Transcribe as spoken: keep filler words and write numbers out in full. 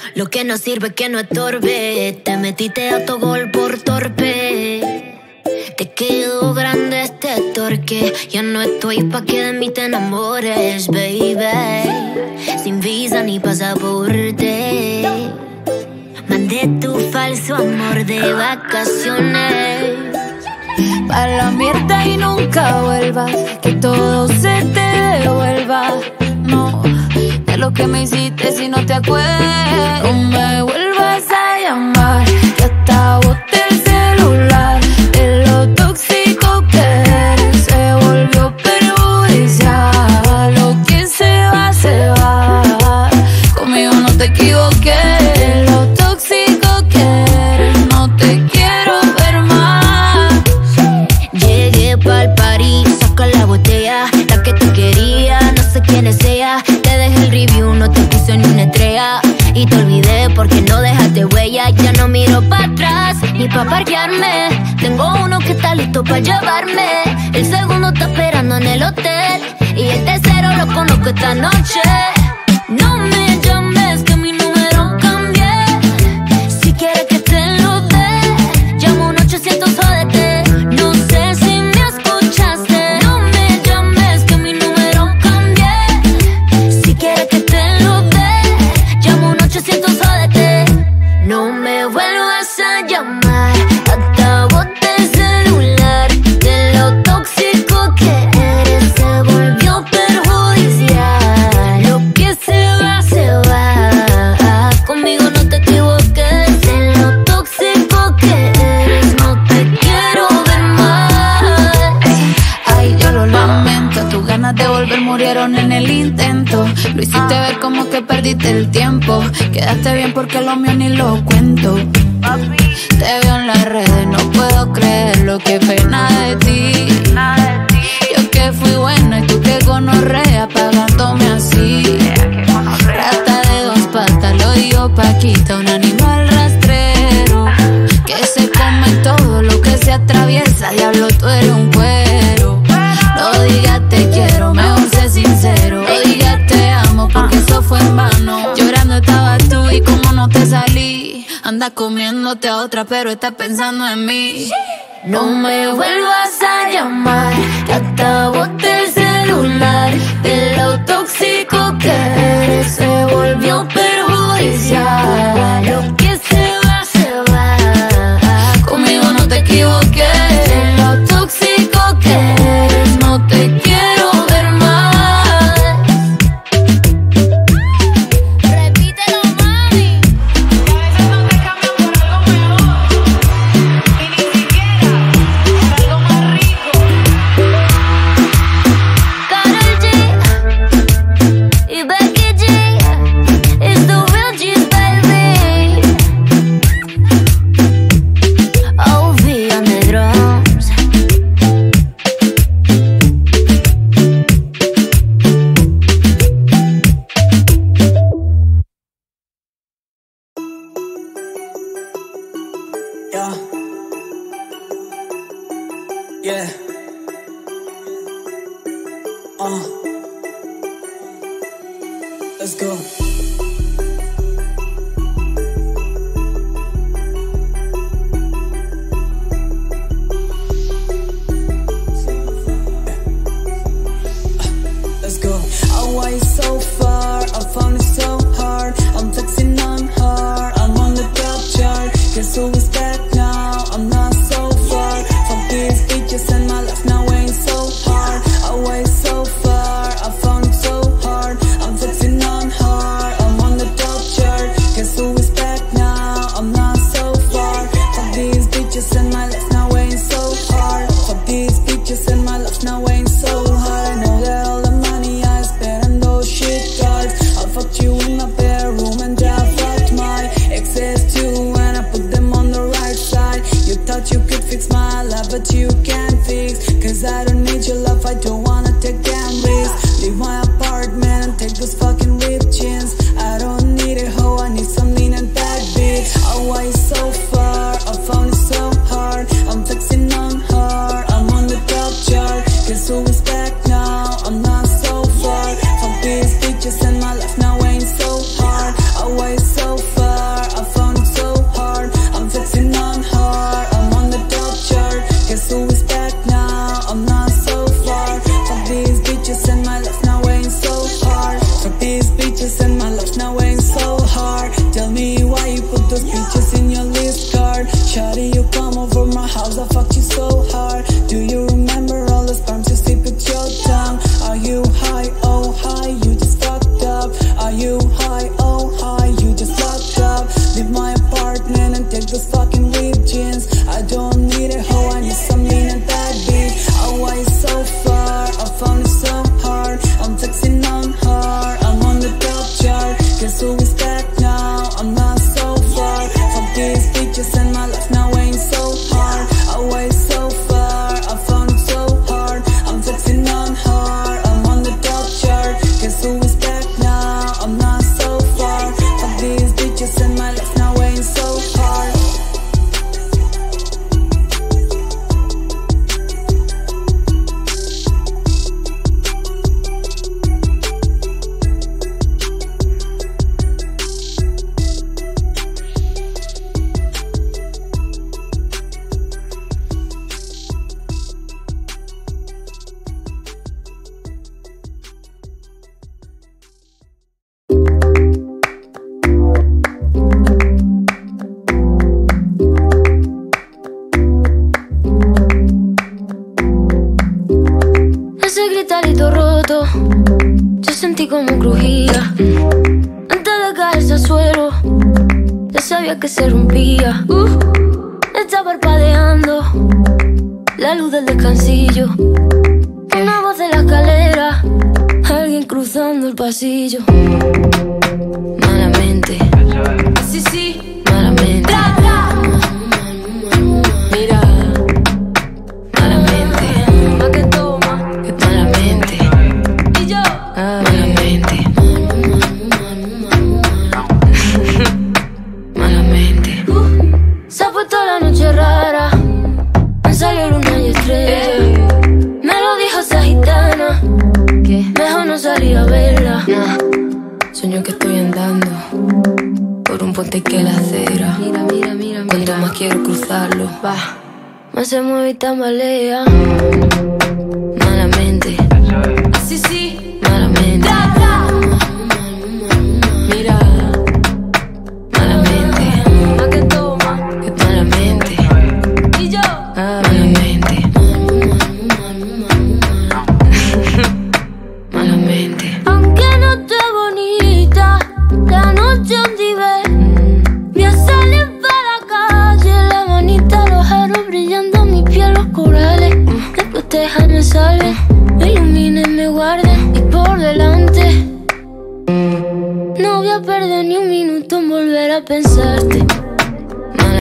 Lo que no sirve que no estorbe. Te metiste a tu gol por torpe. Te quedó grande este torque. Ya no estoy pa' que de mí te enamores, baby. Sin visa ni pasaporte. Mandé tu falso amor de vacaciones. Pa' la mierda y nunca vuelvas, que todo se te devuelva. No, de lo que me hiciste si no te acuerdas. No me vuelvas a llamar, que hasta boté el celular. De lo tóxico que eres se volvió perjudicial. Lo que se va, se va. Conmigo no te equivoqué. De lo tóxico que eres no te quiero ver más. Llegué pa'l party, saca la botella, la que tú querías, no sé quién es ella. Te dejé el review, no te puse ni una estrella. Y te olvidé porque no dejaste huella. Ya no miro para atrás, ni pa' parquearme. Tengo uno que está listo pa' llevarme. El segundo está esperando en el hotel. Y el tercero lo conozco esta noche. No me llames que mi número cambié. Si quieres que te lo dé, llamo un ochocientos jódete. No sé si me escuchaste. No me llames que mi número cambié. Si quieres que te lo dé, llamo un ochocientos jódete. No me vuelvas a llamar, hasta boté el celular. De lo tóxico que eres se volvió perjudicial. Lo que se va, se va. Conmigo no te equivoques. De lo tóxico que eres no te quiero ver más. Ay, yo lo lamento, tus ganas de volver murieron en el intento. Lo hiciste ver como que perdiste el tiempo. Quedaste bien porque lo mío ni lo cuento. Te veo en las redes, no puedo creerlo, qué pena de ti. Yo que fui buena y tú que gonorrea pagándome así. Rata de dos patas, lo digo Paquita, un animal rastrero que se come todo lo que se atraviesa. Diablo, tú eres un cuero. No digas te quiero, mejor sé sincero. No digas te amo porque eso fue en vano. Llorando estabas tú y como no te salí. Anda comiéndote a otra pero estás pensando en mí. No me vuelvas a llamar, que hasta boté el celular. De lo tóxico que eres se volvió perjudicial. Lo que se va, se va. Conmigo no te equivoqué. De lo tóxico que eres no te quiero ver más. Repítelo, mami. Que a veces no te cambian por algo mejor. Y ni siquiera por algo más rico. Karol G y Becky G. suero. Ya sabía que se rompía. uh, Está parpadeando la luz del descansillo. Una voz de la escalera, alguien cruzando el pasillo. Malamente, sí, sí, malamente. Tra, tra. Mira, malamente. Pa' que toma, que malamente. Y yo, ah, malamente. Malamente. uh, Se ha puesto la noche rara, me salió luna y estrella. Me lo dijo esa gitana, que mejor no salir a verla. Nah. Sueño que estoy andando por un puente que la acera. Mira, mira, mira, mira. Cuanto más quiero cruzarlo, va, más se mueve y tambalea. Malamente, sí, sí, malamente. Tra, tra. Mira, malamente. Pa' que toma, que malamente. Y yo, ah, malamente. Malamente. Aunque no esté bonita, la noche un nivel. Voy a salir para la calle, la manita, los aros brillando, mi piel, los corales. Después déjame salve, me iluminen, me guarden. Y por delante, no voy a perder ni un minuto en volver a pensarte.